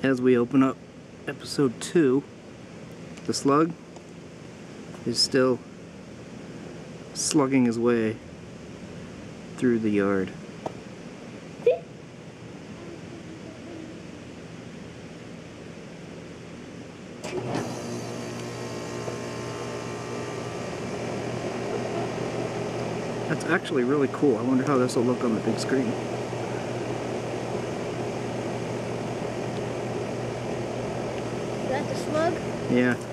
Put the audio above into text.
As we open up episode 2, the slug is still slugging his way through the yard. That's actually really cool. I wonder how this will look on the big screen. Is that the slug? Yeah.